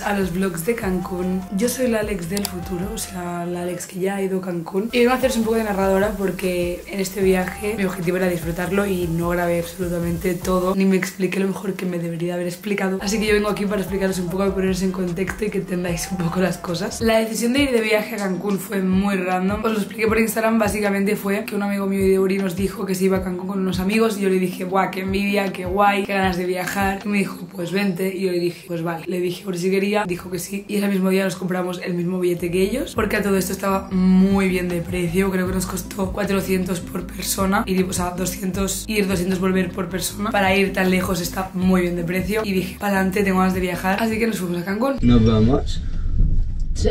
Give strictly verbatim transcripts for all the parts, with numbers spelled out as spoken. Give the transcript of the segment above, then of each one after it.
bienvenidos a los vlogs de Cancún. Yo soy la Alex del futuro, o sea, la Alex que ya ha ido a Cancún. Y vengo a haceros un poco de narradora porque en este viaje mi objetivo era disfrutarlo y no grabé absolutamente todo, ni me expliqué lo mejor que me debería haber explicado. Así que yo vengo aquí para explicaros un poco, poneros en contexto y que entendáis un poco las cosas. La decisión de ir de viaje a Cancún fue muy random. Os lo expliqué por Instagram. Básicamente fue que un amigo mío de Uri nos dijo que se iba a Cancún con unos amigos y yo le dije, guau, qué envidia, qué guay, qué ganas de viajar. Y me dijo, pues vente. Y yo le dije, pues vale. Le dije Uri si quería, dijo que sí. Y ese mismo día nos compramos el mismo billete que ellos, porque a todo esto estaba muy bien de precio. Creo que nos costó cuatrocientos por persona. Y o sea, doscientos ir, doscientos volver por persona. Para ir tan lejos está muy bien de precio. Y dije, para adelante, tengo ganas de viajar. Así que nos fuimos a Cancún. Nos vamos. Sí.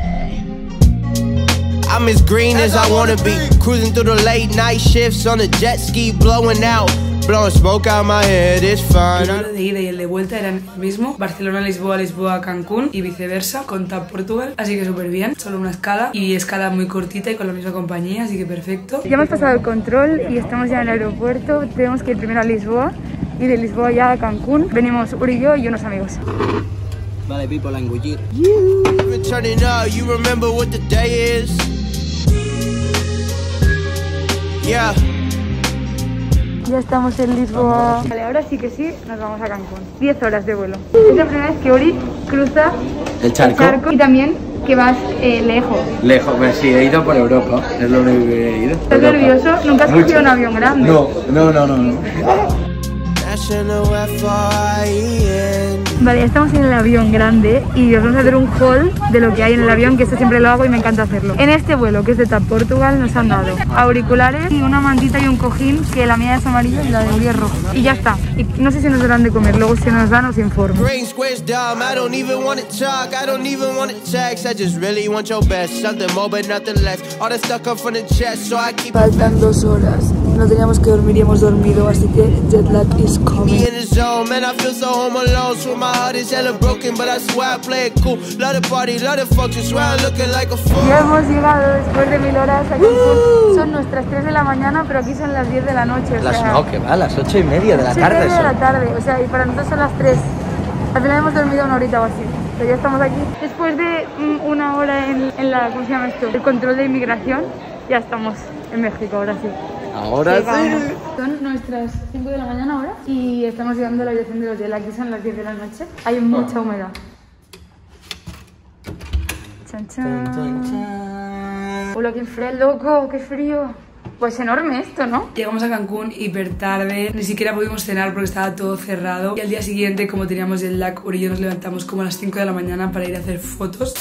I'm as green as I wanna be, cruising through the late night shifts on a jet ski, blowing out, blowing smoke out my head, it's fine. El vuelo de ida y el de vuelta eran el mismo, Barcelona, Lisboa, Lisboa, Cancún y viceversa, con T A P Portugal, así que súper bien, solo una escala y escala muy cortita y con la misma compañía, así que perfecto. Ya hemos pasado el control y estamos ya en el aeropuerto, tenemos que ir primero a Lisboa y de Lisboa ya a Cancún. Venimos Uri y yo y unos amigos. Vale, people, a engullir. Turning up, you remember what the day is? Yeah. Ya estamos en Lisboa. Vale, ahora sí que sí, nos vamos a Cancún. diez horas de vuelo. Es la primera vez que Uri cruza el charco, el charco y también que vas eh, lejos. Lejos, pues sí, he ido por Europa, es lo único que he ido. ¿Estás Europa. nervioso? ¿Nunca has cogido un avión grande? No, no, no, no, no. Vale, ya estamos en el avión grande y os vamos a hacer un haul de lo que hay en el avión, que esto siempre lo hago y me encanta hacerlo. En este vuelo, que es de T A P Portugal, nos han dado auriculares y una mantita y un cojín, que la mía es amarilla y la de Uri es roja. Y ya está. Y no sé si nos darán de comer, luego si nos dan os informo. Faltan dos horas. No teníamos que dormir y hemos dormido, así que jet lag is coming. Ya hemos llegado después de mil horas a Cancún. Son nuestras tres de la mañana, pero aquí son las diez de la noche. O Las, sea, no, que va, a las ocho y media de la ocho y tarde. media de Son. la tarde, o sea, y para nosotros son las tres. Al final hemos dormido una horita o así, pero ya estamos aquí. Después de mm, una hora en, en la, ¿cómo se llama esto? El control de inmigración, ya estamos en México, ahora sí. Ahora Llegamos. sí. Son nuestras cinco de la mañana ahora y estamos llegando a la habitación del hotel. Aquí son las diez de la noche. Hay mucha humedad. Chan, chan. Chan, chan, chan. Hola, qué frío, loco, qué frío. Pues enorme esto, ¿no? Llegamos a Cancún hiper tarde, ni siquiera pudimos cenar porque estaba todo cerrado. Y al día siguiente, como teníamos el lag, Uri y yo nos levantamos como a las cinco de la mañana para ir a hacer fotos.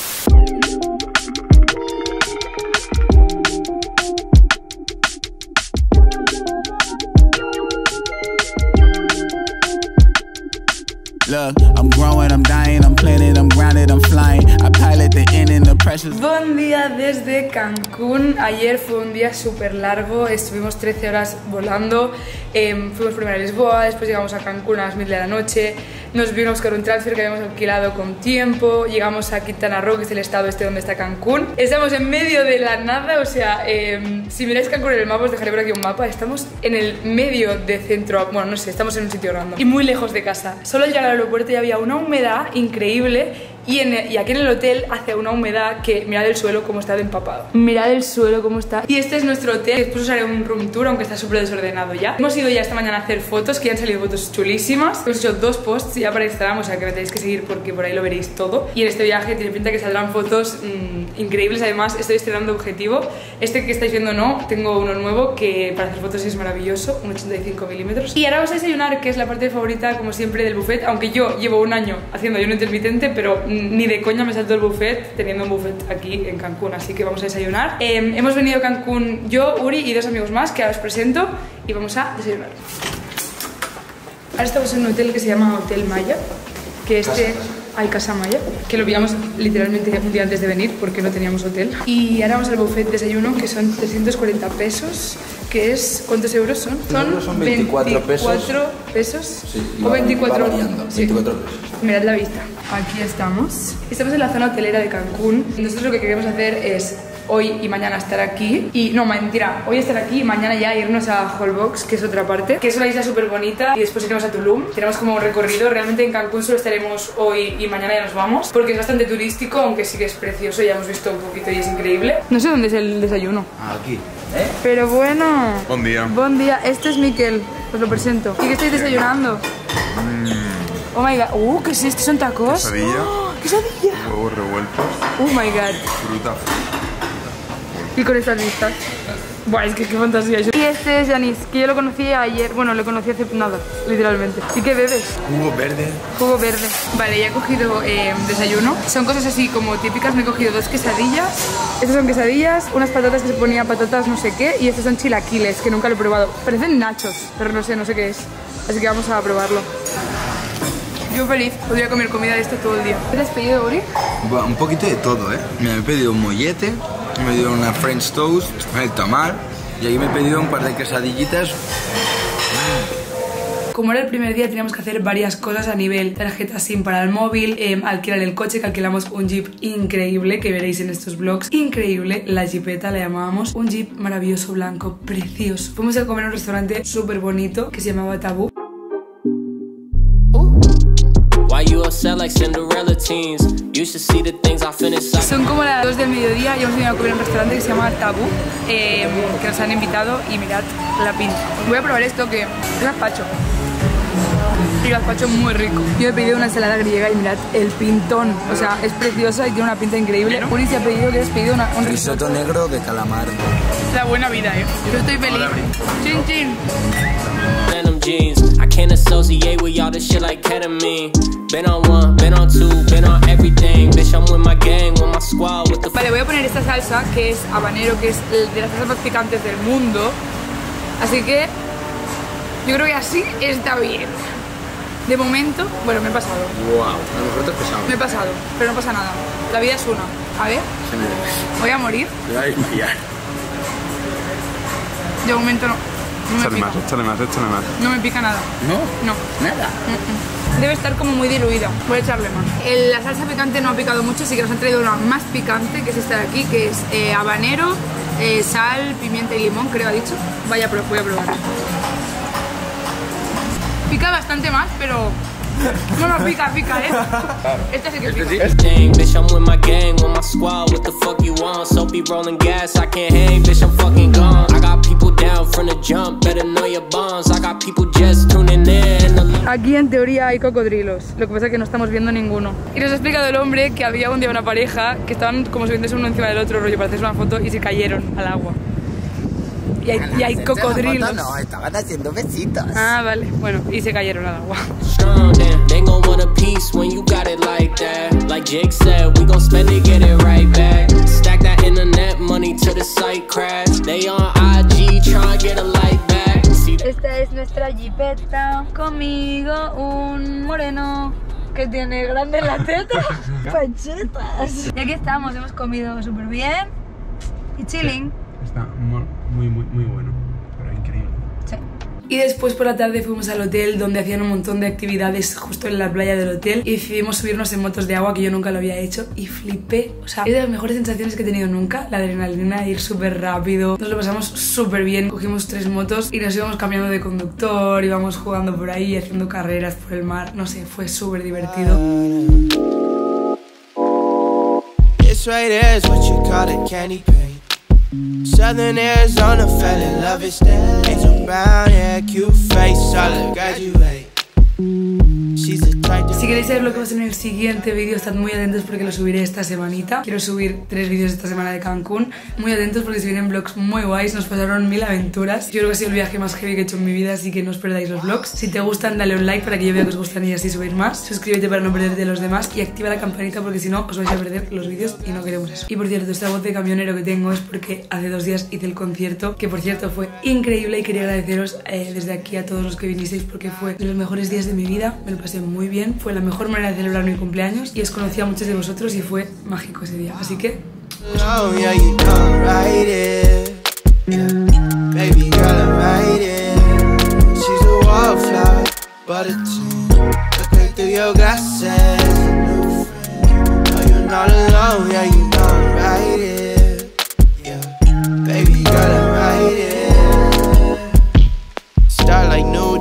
Look, I'm growing, I'm dying, I'm planted, I'm grounded, I'm flying. I pilot the end and the pressure. Buen día desde Cancún. Ayer fue un día súper largo, estuvimos trece horas volando. eh, Fuimos primero a Lisboa, después llegamos a Cancún a las mil de la noche. Nos vino a buscar un transfer que habíamos alquilado con tiempo. Llegamos a Quintana Roo, que es el estado este donde está Cancún. Estamos en medio de la nada, o sea, eh, si miráis Cancún en el mapa, os dejaré por aquí un mapa. Estamos en el medio de centro, bueno, no sé, estamos en un sitio random y muy lejos de casa. Solo al llegar al aeropuerto ya había una humedad increíble. Y, en el, y aquí en el hotel hace una humedad que mirad el suelo como está de empapado. Mirad el suelo como está. Y este es nuestro hotel. Después os haré un room tour, aunque está súper desordenado ya. Hemos ido ya esta mañana a hacer fotos, que ya han salido fotos chulísimas. Hemos hecho dos posts ya para Instagram, o sea que me tenéis que seguir porque por ahí lo veréis todo. Y en este viaje tiene pinta que saldrán fotos mmm, increíbles. Además estoy estrenando objetivo. Este que estáis viendo no, tengo uno nuevo que para hacer fotos es maravilloso, un ochenta y cinco milímetros. Y ahora vamos a desayunar, que es la parte favorita como siempre del buffet. Aunque yo llevo un año haciendo ayuno intermitente, pero ni de coña me salto el buffet teniendo un buffet aquí en Cancún, así que vamos a desayunar. Eh, hemos venido a Cancún yo, Uri y dos amigos más que ahora os presento y vamos a desayunar. Ahora estamos en un hotel que se llama Hotel Maya, que este... Hay Casa Maya, que lo pillamos literalmente un día antes de venir porque no teníamos hotel. Y ahora vamos al buffet desayuno, que son trescientos cuarenta pesos, que es... ¿Cuántos euros son? Son, son veinticuatro pesos. veinticuatro pesos. Sí, o veinticuatro. Va variando, Sí. veinticuatro pesos. Mirad la vista. Aquí estamos. Estamos en la zona hotelera de Cancún. Nosotros lo que queremos hacer es hoy y mañana estar aquí. Y no, mentira, hoy estar aquí y mañana ya irnos a Holbox, que es otra parte, que es una isla súper bonita, y después iremos a Tulum. Tenemos como un recorrido. Realmente en Cancún solo estaremos hoy y mañana ya nos vamos, porque es bastante turístico, aunque sí que es precioso. Ya hemos visto un poquito y es increíble. No sé dónde es el desayuno. Aquí. ¿Eh? Pero bueno. Buen día. Buen día. Este es Miquel, os lo presento. ¿Y qué estáis desayunando? Mm. Oh my god. Uh, ¿qué es esto? ¿Son tacos? Quesadilla. Oh, quesadilla. Huevos revueltos. Oh my god. Fruta. Y con estas vistas. Buah, es que qué fantasía. Y este es Yanis, que yo lo conocí ayer. Bueno, lo conocí hace nada, literalmente. ¿Y qué bebes? Jugo verde. Jugo verde. Vale, ya he cogido eh, desayuno. Son cosas así como típicas. Me he cogido dos quesadillas. Estas son quesadillas, unas patatas que se ponía patatas no sé qué. Y estos son chilaquiles, que nunca lo he probado. Parecen nachos, pero no sé, no sé qué es. Así que vamos a probarlo. Yo feliz, podría comer comida de esto todo el día. ¿Qué te has pedido, Uri? Un poquito de todo, ¿eh? Me he pedido un mollete, me he pedido una French toast, el tamal, y aquí me he pedido un par de quesadillitas. Como era el primer día, teníamos que hacer varias cosas a nivel tarjeta SIM para el móvil, eh, alquilar el coche, que alquilamos un Jeep increíble, que veréis en estos vlogs. Increíble, la Jeepeta la llamábamos. Un Jeep maravilloso, blanco, precioso. Fuimos a comer a un restaurante súper bonito que se llamaba Tabú. Son como las dos del mediodía y hemos venido a comer a un restaurante que se llama Tabú, eh, que nos han invitado, y mirad la pinta. Voy a probar esto, que es gazpacho. Y gazpacho muy rico. Yo he pedido una ensalada griega y mirad el pintón. O sea, es preciosa y tiene una pinta increíble. Uri se ha pedido que has pedido una, un risotto negro de calamar. La buena vida, eh. Yo estoy feliz. Chin chin. I can't associate with y'all this shit like ketamine. Been on one, been on two, been on everything. Bitch, I'm with my gang, with my squad, with the... Vale, voy a poner esta salsa, que es habanero, que es de las salsas más picantes del mundo. Así que yo creo que así está bien. De momento, bueno, me he pasado. Wow, a lo mejor te has pesado. Me he pasado, pero no pasa nada. La vida es una. A ver, Se me... voy a morir. Me voy a desmayar. De momento no. No me Échale pica. más, échale más, échale más. No me pica nada. ¿No? No. Nada. Mm-mm. Debe estar como muy diluida. Voy a echarle más. El- la salsa picante no ha picado mucho, así que nos han traído una más picante, que es esta de aquí, que es eh, habanero, eh, sal, pimienta y limón, creo ha dicho. Vaya, pero voy a probar. Pica bastante más, pero... No, no, pica, pica, ¿eh? Esta sí que pica. Dang, bitch, I'm with my gang, with my squad, what the fuck you want? So be rolling gas, I can't hang, bitch, I'm fucking gone. I got people down from the jump, better know your bonds. I got people just tuning in. Aquí en teoría hay cocodrilos, lo que pasa es que no estamos viendo ninguno. Y nos ha explicado el hombre que había un día una pareja que estaban como subiéndose uno encima del otro, rollo, para hacerse una foto, y se cayeron al agua. Y hay, y hay cocodrilos. No, estaban haciendo besitos. Ah, vale, bueno, y se cayeron al agua. Strong, damn, they gon' want a piece when you got it like that. Like Jake said, we gon' spend it, get it right back. Stack that internet money till the site crash. They on I G trying to get a like back. See Esta es nuestra Jeepeta. Conmigo un moreno que tiene grande la teta. Panchetas. Y aquí estamos, hemos comido súper bien y chilling. Está muy, muy, muy, muy bueno. Pero increíble. Sí. Y después por la tarde fuimos al hotel, donde hacían un montón de actividades justo en la playa del hotel, y decidimos subirnos en motos de agua, que yo nunca lo había hecho, y flipé. O sea, es de las mejores sensaciones que he tenido nunca, la adrenalina, ir súper rápido. Nos lo pasamos súper bien, cogimos tres motos y nos íbamos cambiando de conductor, íbamos jugando por ahí, haciendo carreras por el mar, no sé, fue súper divertido. This right here is what you call a candy paint. Southern Arizona, fell in love instead. Angel brown hair, cute face, solid graduate. She's a type Si queréis saber lo que va a ser en el siguiente vídeo, estad muy atentos porque lo subiré esta semanita. Quiero subir tres vídeos esta semana de Cancún. Muy atentos porque se vienen vlogs muy guays. Nos pasaron mil aventuras. Yo creo que ha sido el viaje más heavy que he hecho en mi vida, así que no os perdáis los vlogs. Si te gustan, dale un like para que yo vea que os gustan y así subir más. Suscríbete para no perderte los demás y activa la campanita porque si no os vais a perder los vídeos y no queremos eso. Y por cierto, esta voz de camionero que tengo es porque hace dos días hice el concierto, que por cierto fue increíble, y quería agradeceros eh, desde aquí a todos los que vinisteis porque fue de los mejores días de mi vida. Me lo pasé muy bien, fue la mejor manera de celebrar mi cumpleaños y os conocí a muchos de vosotros y fue mágico ese día, así que... Oh, yeah, you know, right it. Yeah, baby girl, I'm right it. She's a wallflower, but a two. Looking through your glasses, a new friend. Oh, you're not alone, yeah, you know, right it.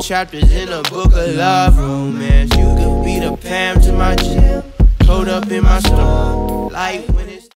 chapters in a book of love romance. You could be the Pam to my Jim, caught up in my storm. Like when it